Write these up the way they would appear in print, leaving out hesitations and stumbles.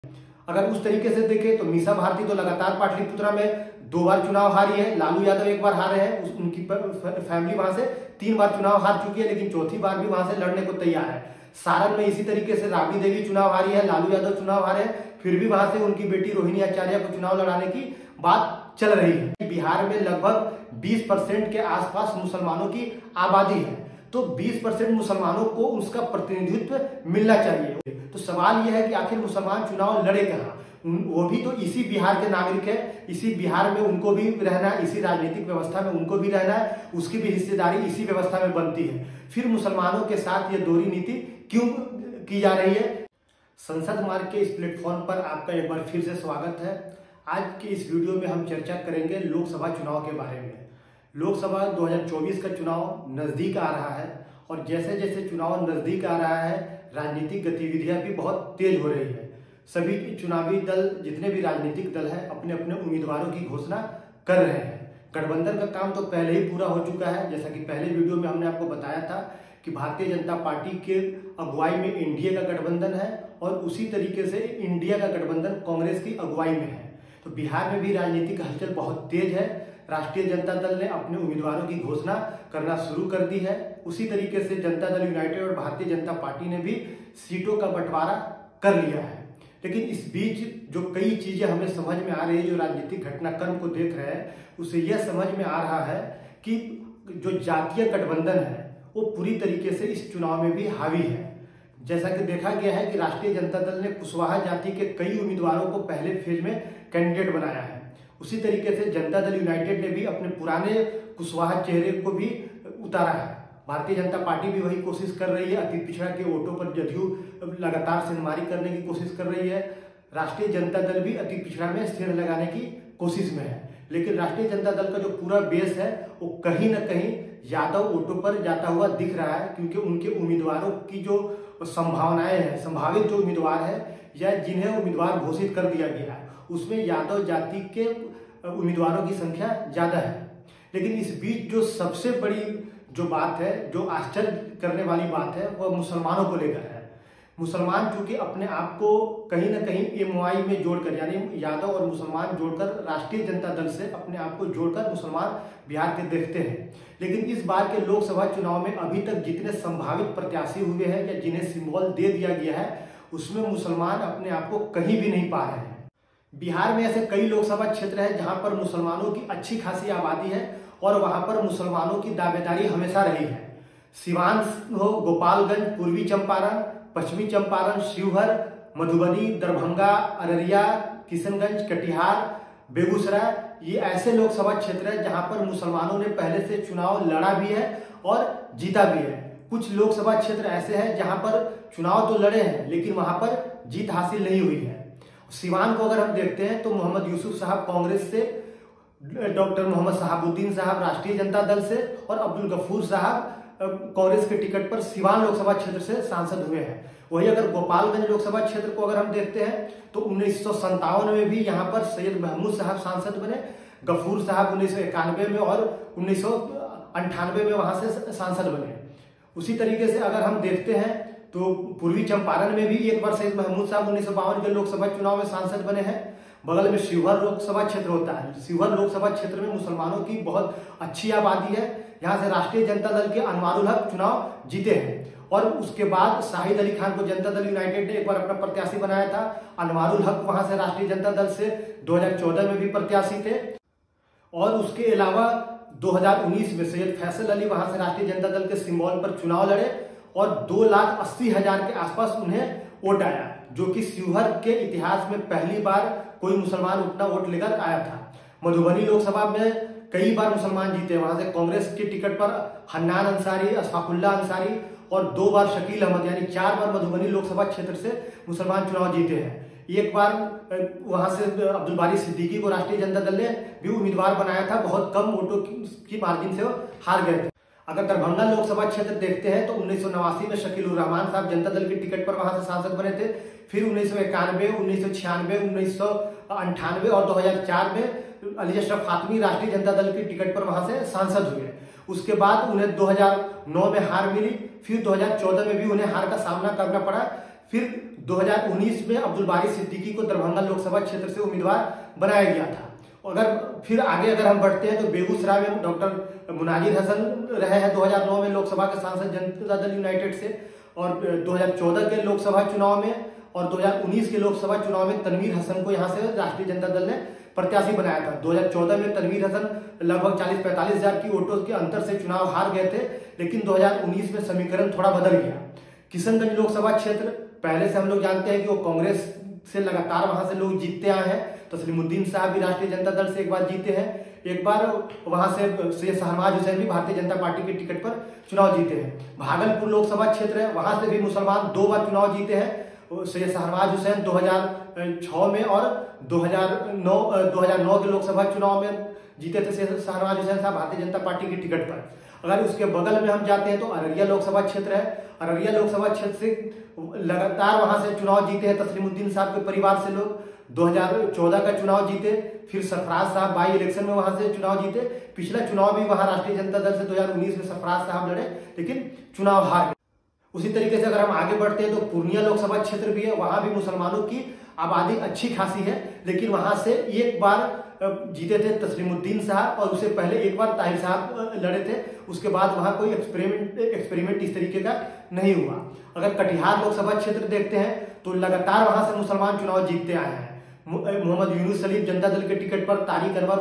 अगर उस तरीके से देखें तो मीसा भारती तो लगातार पाटलिपुत्रा में 2 बार चुनाव हारी है, लालू यादव 1 बार हारे हैं, उनकी फैमिली वहां से 3 बार चुनाव हार चुकी है, लेकिन चौथी बार भी वहां से लड़ने को तैयार है। सारण में इसी तरीके से राबड़ी देवी चुनाव हारी है, लालू यादव चुनाव हारे हैं, फिर भी वहां से उनकी बेटी रोहिणी आचार्य को चुनाव लड़ाने की बात चल रही है। बिहार में लगभग 20% के आसपास मुसलमानों की आबादी है, तो 20% मुसलमानों को उसका प्रतिनिधित्व मिलना चाहिए। तो सवाल यह है कि आखिर मुसलमान चुनाव लड़े कहाँ? वो भी तो इसी बिहार के नागरिक है, इसी बिहार में उनको भी रहना है, इसी राजनीतिक व्यवस्था में उनको भी रहना है, उसकी भी हिस्सेदारी इसी व्यवस्था में बनती है। फिर मुसलमानों के साथ ये दोहरी नीति क्यों की जा रही है? संसद मार्ग के इस प्लेटफॉर्म पर आपका एक बार फिर से स्वागत है। आज के इस वीडियो में हम चर्चा करेंगे लोकसभा चुनाव के बारे में। लोकसभा 2024 का चुनाव नजदीक आ रहा है और जैसे जैसे चुनाव नजदीक आ रहा है राजनीतिक गतिविधियां भी बहुत तेज हो रही है। सभी चुनावी दल, जितने भी राजनीतिक दल हैं, अपने अपने उम्मीदवारों की घोषणा कर रहे हैं। गठबंधन का काम तो पहले ही पूरा हो चुका है। जैसा कि पहले वीडियो में हमने आपको बताया था कि भारतीय जनता पार्टी के अगुवाई में एनडीए का गठबंधन है और उसी तरीके से इंडिया का गठबंधन कांग्रेस की अगुवाई में है। तो बिहार में भी राजनीतिक हलचल बहुत तेज है। राष्ट्रीय जनता दल ने अपने उम्मीदवारों की घोषणा करना शुरू कर दी है। उसी तरीके से जनता दल यूनाइटेड और भारतीय जनता पार्टी ने भी सीटों का बंटवारा कर लिया है। लेकिन इस बीच जो कई चीजें हमें समझ में आ रही है, जो राजनीतिक घटनाक्रम को देख रहे हैं, उसे यह समझ में आ रहा है कि जो जातीय गठबंधन है वो पूरी तरीके से इस चुनाव में भी हावी है। जैसा कि देखा गया है कि राष्ट्रीय जनता दल ने कुशवाहा जाति के कई उम्मीदवारों को पहले फेज में कैंडिडेट बनाया है। उसी तरीके से जनता दल यूनाइटेड ने भी अपने पुराने कुशवाहा चेहरे को भी उतारा है। भारतीय जनता पार्टी भी वही कोशिश कर रही है। अति पिछड़ा के वोटों पर जदयू लगातार सेंधमारी करने की कोशिश कर रही है। राष्ट्रीय जनता दल भी अति पिछड़ा में सेंध लगाने की कोशिश में है। लेकिन राष्ट्रीय जनता दल का जो पूरा बेस है वो कहीं ना कहीं यादव वोटों पर जाता हुआ दिख रहा है, क्योंकि उनके उम्मीदवारों की जो संभावनाएं हैं, संभावित जो उम्मीदवार है या जिन्हें उम्मीदवार घोषित कर दिया गया है, उसमें यादव जाति के उम्मीदवारों की संख्या ज्यादा है। लेकिन इस बीच जो सबसे बड़ी जो बात है, जो आश्चर्य करने वाली बात है, वह मुसलमानों को लेकर है। मुसलमान चूंकि अपने आप को कहीं ना कहीं एमवाई में जोड़कर, यानी यादव और मुसलमान जोड़कर राष्ट्रीय जनता दल से अपने आप को जोड़कर मुसलमान बिहार के देखते हैं। लेकिन इस बार के लोकसभा चुनाव में अभी तक जितने संभावित प्रत्याशी हुए हैं या जिन्हें सिंबल दे दिया गया है, उसमें मुसलमान अपने आप को कहीं भी नहीं पा रहे हैं। बिहार में ऐसे कई लोकसभा क्षेत्र है जहां पर मुसलमानों की अच्छी खासी आबादी है और वहां पर मुसलमानों की दावेदारी हमेशा रही है। सिवान हो, गोपालगंज, पूर्वी चंपारण, पश्चिमी चंपारण, शिवहर, मधुबनी, दरभंगा, अररिया, किशनगंज, कटिहार, बेगूसराय, ये ऐसे लोकसभा क्षेत्र है जहां पर मुसलमानों ने पहले से चुनाव लड़ा भी है और जीता भी है। कुछ लोकसभा क्षेत्र ऐसे हैं जहां पर चुनाव तो लड़े हैं लेकिन वहां पर जीत हासिल नहीं हुई है। सिवान को अगर हम देखते हैं तो मोहम्मद यूसुफ साहब कांग्रेस से, डॉक्टर मोहम्मद शहाबुद्दीन साहब राष्ट्रीय जनता दल से और अब्दुल गफूर साहब कांग्रेस के टिकट पर सिवान लोकसभा क्षेत्र से सांसद हुए हैं। वही अगर गोपालगंज लोकसभा क्षेत्र को अगर हम देखते हैं तो 1957 में भी यहाँ पर सैयद महमूद साहब सांसद बने, गफूर साहब 1991 में और 1998 में वहां से सांसद बने। उसी तरीके से अगर हम देखते हैं तो पूर्वी चंपारण में भी एक बार सैयद महमूद साहब 1952 के लोकसभा चुनाव में सांसद बने हैं। बगल में शिवहर लोकसभा क्षेत्र होता है। शिवहर लोकसभा क्षेत्र में मुसलमानों की बहुत अच्छी आबादी है। यहाँ से राष्ट्रीय जनता दल के अनवारुल हक चुनाव जीते हैं और उसके बाद शाहिद अली खान को जनता दल यूनाइटेड ने एक बार अपना प्रत्याशी बनाया था। अनवारुल हक वहां से राष्ट्रीय जनता दल से 2014 में भी प्रत्याशी थे और उसके अलावा 2019 में सैयद फैसल अली वहां से राष्ट्रीय जनता दल के सिंबल पर चुनाव लड़े और 2,80,000 के आसपास उन्हें वोट आया, जो कि शिवहर के इतिहास में पहली बार कोई मुसलमान उतना वोट लेकर आया था। मधुबनी लोकसभा में कई बार मुसलमान जीते, वहां से कांग्रेस के टिकट पर हन्नान अंसारी, अशफाकुल्ला अंसारी और 2 बार शकील अहमद, यानी 4 बार मधुबनी लोकसभा क्षेत्र से मुसलमान चुनाव जीते हैं। एक बार वहां से अब्दुल बारी सिद्दीकी को राष्ट्रीय जनता दल ने भी उम्मीदवार बनाया था, बहुत कम वोटों की मार्जिन से वो हार गए थे। अगर दरभंगा लोकसभा क्षेत्र देखते हैं तो 1989 में शकील उर रहमान साहब जनता दल के टिकट पर वहां से सांसद बने थे। फिर 1991, 1996, 1998 और 2004 में अली अशरफ फातमी राष्ट्रीय जनता दल के टिकट पर वहां से सांसद हुए। उसके बाद उन्हें 2009 में हार मिली, फिर 2014 में भी उन्हें हार का सामना करना पड़ा, फिर 2019 में अब्दुल बारी सिद्दीकी को दरभंगा लोकसभा क्षेत्र से उम्मीदवार बनाया गया था। अगर फिर आगे अगर हम बढ़ते हैं तो बेगूसराय में डॉक्टर मुनाजिर हसन रहे हैं 2009 में लोकसभा के सांसद जनता दल यूनाइटेड से, और 2014 के लोकसभा चुनाव में और 2019 के लोकसभा चुनाव में तनवीर हसन को यहां से राष्ट्रीय जनता दल ने प्रत्याशी बनाया था। 2014 में तनवीर हसन लगभग 40-45 हजार की वोटों के अंतर से चुनाव हार गए थे, लेकिन 2019 में समीकरण थोड़ा बदल गया। किशनगंज लोकसभा क्षेत्र पहले से हम लोग जानते हैं कि वो कांग्रेस से लगातार वहां से लोग जीतते आए हैं। तस्लीमुद्दीन साहब भी राष्ट्रीय जनता दल से एक बार जीते हैं, एक बार वहां से सैयद शहनवाज हुसैन भी भारतीय जनता पार्टी के टिकट पर चुनाव जीते हैं। भागलपुर लोकसभा क्षेत्र है, वहां से भी मुसलमान 2 बार चुनाव जीते हैं। सैयद शहनवाज हुसैन 2006 में और 2009 के लोकसभा चुनाव में जीते थे सैयद शहनवाज हुसैन साहब भारतीय जनता पार्टी के टिकट पर। अगर उसके बगल में हम जाते हैं तो अररिया लोकसभा क्षेत्र है। अररिया लोकसभा क्षेत्र से लगातार वहां से चुनाव जीते हैं तस्लीमुद्दीन साहब के परिवार से लोग। 2014 का चुनाव जीते, फिर सरफराज साहब बाई इलेक्शन में वहां से चुनाव जीते। पिछला चुनाव भी वहां राष्ट्रीय जनता दल से 2019 में सरफराज साहब लड़े, लेकिन चुनाव हार गए। उसी तरीके से अगर हम आगे बढ़ते हैं तो पूर्णिया लोकसभा क्षेत्र भी है, वहां भी मुसलमानों की आबादी अच्छी खासी है, लेकिन वहां से एक बार जीते थे तस्लीमुद्दीन साहब और उससे पहले एक बार ताहिर साहब लड़े थे। उसके बाद वहां कोई एक्सपेरिमेंट इस तरीके का नहीं हुआ। अगर कटिहार लोकसभा क्षेत्र देखते हैं तो लगातार वहां से मुसलमान चुनाव जीतते आए हैं। मोहम्मद यूनुस सलीम जनता दल के टिकट पर तारिक अनवर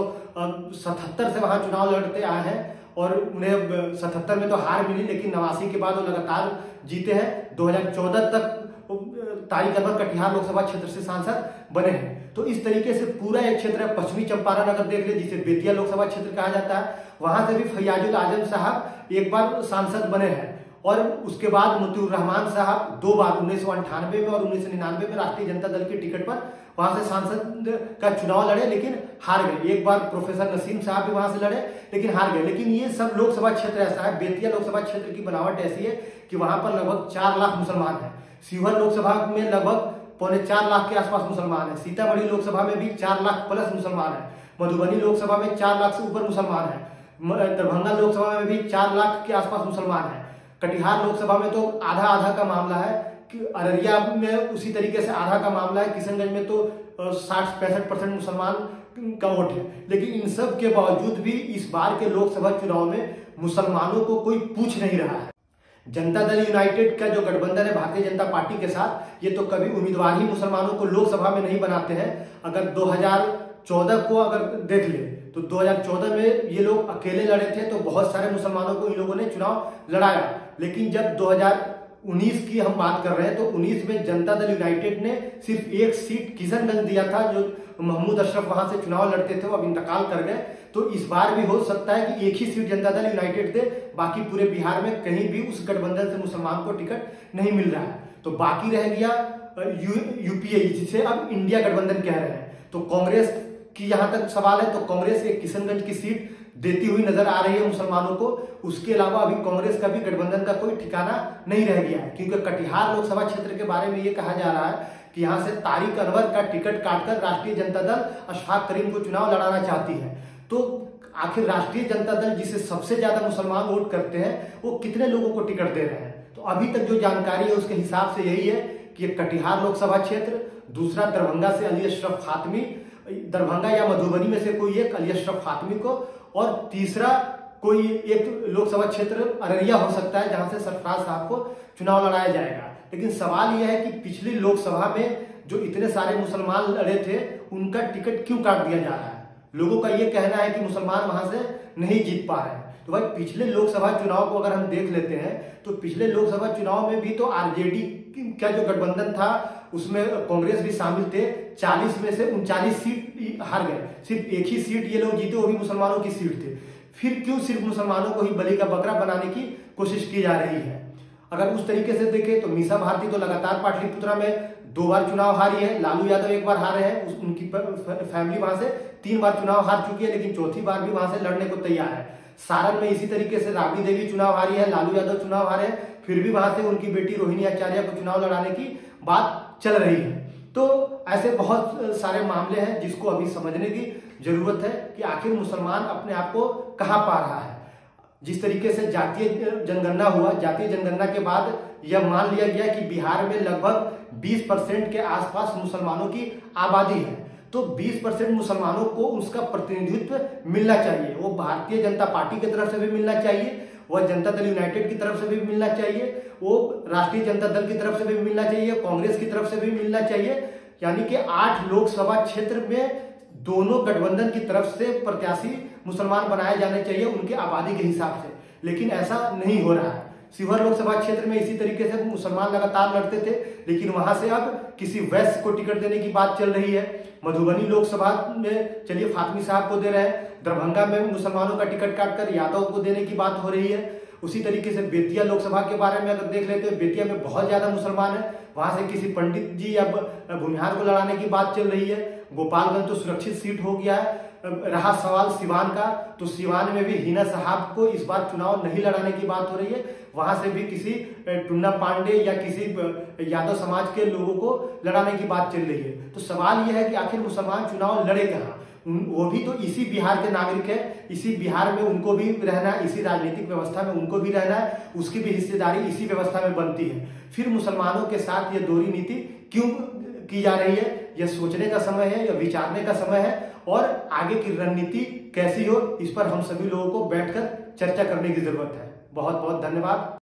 1977 से वहां चुनाव लड़ते आए हैं और उन्हें 77 में तो हार मिली, लेकिन 89 के बाद वो लगातार जीते हैं। 2014 तक तारिक अनवर कटिहार लोकसभा क्षेत्र से सांसद बने हैं। तो इस तरीके से पूरा एक क्षेत्र है। पश्चिमी चंपारण अगर देख ले, जिसे बेतिया लोकसभा क्षेत्र कहा जाता है, वहां से भी फैयाजुल आजम साहब एक बार सांसद बने हैं और उसके बाद मुतीउर रहमान साहब 2 बार 1998 में और 1999 में राष्ट्रीय जनता दल के टिकट पर वहां से सांसद का चुनाव लड़े, लेकिन हार गए। एक बार प्रोफेसर नसीम साहब भी वहां से लड़े, लेकिन हार गए। लेकिन ये सब लोकसभा क्षेत्र ऐसा है, बेतिया लोकसभा क्षेत्र की बनावट ऐसी है कि वहां पर लगभग 4 लाख मुसलमान है। शिवहर लोकसभा में लगभग 4.25 लाख के आसपास मुसलमान है। सीतामढ़ी लोकसभा में भी 4 लाख प्लस मुसलमान है। मधुबनी लोकसभा में 4 लाख से ऊपर मुसलमान है। दरभंगा लोकसभा में भी 4 लाख के आसपास मुसलमान है। कटिहार लोकसभा में तो आधा आधा का मामला है कि अररिया में उसी तरीके से आधा का मामला है। किशनगंज में तो 60-65% मुसलमान का वोट है। लेकिन इन सब के बावजूद भी इस बार के लोकसभा चुनाव में मुसलमानों को कोई पूछ नहीं रहा है। जनता दल यूनाइटेड का जो गठबंधन है भारतीय जनता पार्टी के साथ, ये तो कभी उम्मीदवार ही मुसलमानों को लोकसभा में नहीं बनाते हैं। अगर 2014 को अगर देख ले तो 2014 में ये लोग अकेले लड़े थे तो बहुत सारे मुसलमानों को इन लोगों ने चुनाव लड़ाया। लेकिन जब 2019 की हम बात कर रहे हैं तो 19 में जनता दल यूनाइटेड ने सिर्फ एक सीट किशनगंज दिया था, जो महमूद अशरफ वहां से चुनाव लड़ते थे, वो अब इंतकाल कर गए। तो इस बार भी हो सकता है कि एक ही सीट जनता दल यूनाइटेड दे, बाकी पूरे बिहार में कहीं भी उस गठबंधन से मुसलमान को टिकट नहीं मिल रहा है। तो बाकी रह गया यूपीए, जिसे अब इंडिया गठबंधन कह रहे हैं। तो कांग्रेस की यहां तक सवाल है तो कांग्रेस एक किशनगंज की सीट देती हुई नजर आ रही है मुसलमानों को। उसके अलावा अभी कांग्रेस का भी गठबंधन का कोई ठिकाना नहीं रह गया है, क्योंकि कटिहार लोकसभा क्षेत्र के बारे में ये कहा जा रहा है कि यहां से तारिक अनवर का टिकट काटकर राष्ट्रीय जनता दल अशफाक करीम को चुनाव लड़ाना चाहती है। तो आखिर राष्ट्रीय जनता दल जिसे सबसे ज्यादा मुसलमान वोट करते हैं, वो कितने लोगों को टिकट दे रहे हैं? तो अभी तक जो जानकारी है उसके हिसाब से यही है कि कटिहार लोकसभा क्षेत्र, दूसरा दरभंगा से अली अशरफ फातमी, दरभंगा या मधुबनी में से कोई एक अली अशरफ फातमी को, और तीसरा कोई एक लोकसभा क्षेत्र अररिया हो सकता है जहां से सरफराज साहब को चुनाव लड़ाया जाएगा। लेकिन सवाल यह है कि पिछली लोकसभा में जो इतने सारे मुसलमान लड़े थे, उनका टिकट क्यों काट दिया जा रहा है? लोगों का यह कहना है कि मुसलमान वहां से नहीं जीत पा रहे हैं। तो भाई पिछले लोकसभा चुनाव को अगर हम देख लेते हैं तो पिछले लोकसभा चुनाव में भी तो आरजेडी का जो गठबंधन था उसमें कांग्रेस भी शामिल थे। 40 में से 39 सीट हार गए, सिर्फ एक ही सीट ये लोग जीते, वो भी मुसलमानों की सीट थे। फिर क्यों सिर्फ मुसलमानों को ही बलि का बकरा बनाने की कोशिश की जा रही है? अगर उस तरीके से देखें तो मीसा भारती तो लगातार पाटलिपुत्रा में 2 बार चुनाव हारी है। लालू यादव 1 बार हारे हैं, उनकी फैमिली वहां से 3 बार चुनाव हार चुकी है, लेकिन चौथी बार भी वहां से लड़ने को तैयार है। सारण में इसी तरीके से राबड़ी देवी चुनाव हारी है, लालू यादव चुनाव हारे हैं, फिर भी वहां से उनकी बेटी रोहिणी आचार्य को चुनाव लड़ाने की बात चल रही है। तो ऐसे बहुत सारे मामले हैं जिसको अभी समझने की जरूरत है कि आखिर मुसलमान अपने आप को कहां पा रहा है। जिस तरीके से जातीय जनगणना हुआ, जातीय जनगणना के बाद यह मान लिया गया कि बिहार में लगभग 20% के आसपास मुसलमानों की आबादी है, तो 20% मुसलमानों को उसका प्रतिनिधित्व मिलना चाहिए। वो भारतीय जनता पार्टी की तरफ से भी मिलना चाहिए, वह जनता दल यूनाइटेड की तरफ से भी मिलना चाहिए, वो राष्ट्रीय जनता दल की तरफ से भी मिलना चाहिए, कांग्रेस की तरफ से भी मिलना चाहिए। यानी कि 8 लोकसभा क्षेत्र में दोनों गठबंधन की तरफ से प्रत्याशी मुसलमान बनाए जाने चाहिए उनके आबादी के हिसाब से, लेकिन ऐसा नहीं हो रहा है। शिवहर लोकसभा क्षेत्र में इसी तरीके से मुसलमान लगातार लड़ते थे, लेकिन वहां से अब किसी वैश्य को टिकट देने की बात चल रही है। मधुबनी लोकसभा में चलिए फातमी साहब को दे रहे हैं, दरभंगा में मुसलमानों का टिकट काटकर यादव को देने की बात हो रही है। उसी तरीके से बेतिया लोकसभा के बारे में अगर देख लेते हैं, बेतिया में बहुत ज्यादा मुसलमान है, वहां से किसी पंडित जी या भूमिहार को लड़ाने की बात चल रही है। गोपालगंज तो सुरक्षित सीट हो गया है। रहा सवाल सिवान का, तो सिवान में भी हिना साहब को इस बार चुनाव नहीं लड़ाने की बात हो रही है, वहां से भी किसी टुन्ना पांडे या किसी यादव समाज के लोगों को लड़ाने की बात चल रही है। तो सवाल यह है कि आखिर मुसलमान चुनाव लड़े कहाँ? वो भी तो इसी बिहार के नागरिक है, इसी बिहार में उनको भी रहना है, इसी राजनीतिक व्यवस्था में उनको भी रहना है, उसकी भी हिस्सेदारी इसी व्यवस्था में बनती है। फिर मुसलमानों के साथ ये दोहरी नीति क्यों की जा रही है? यह सोचने का समय है, यह विचारने का समय है, और आगे की रणनीति कैसी हो इस पर हम सभी लोगों को बैठकर चर्चा करने की जरूरत है। बहुत बहुत धन्यवाद।